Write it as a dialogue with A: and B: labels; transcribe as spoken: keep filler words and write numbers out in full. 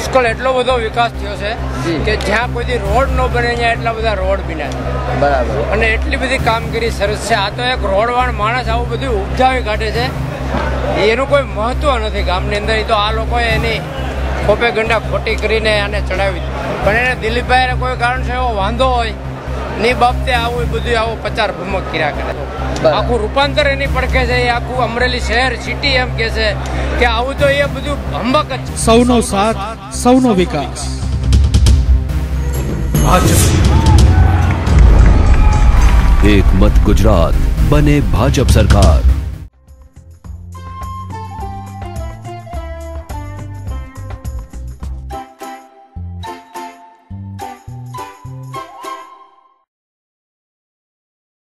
A: પુષ્કળ એટલો બધો વિકાસ થયો છે કે જ્યાં કોઈ રોડ ન બને ત્યાં એટલા બધા રોડ બન્યા બરાબર, અને એટલી બધી કામગીરી સરસ છે. આ તો એક રોડવાળો માણસ આવું બધું ઉપજાવી કાઢે છે, એનું કોઈ મહત્વ નથી ગામની અંદર. એ તો આ લોકોએ એની ખોપે ગંડા ખોટી કરીને આને ચડાવી, પણ એને દિલીપભાઈને કોઈ કારણસર એવો વાંધો હોય ની બાબતે આવું બધું આવું પચાર ભૂમક કર્યા કરે. આખું રૂપાંતર એની પડખે છે, એ આખું અમરેલી શહેર સિટી એમ કે છે કે આવું તો એ બધું હંબક જ છે.
B: સૌનો સાથ, સૌનો વિકાસ.
C: એક મત ગુજરાત, બને ભાજપ સરકાર.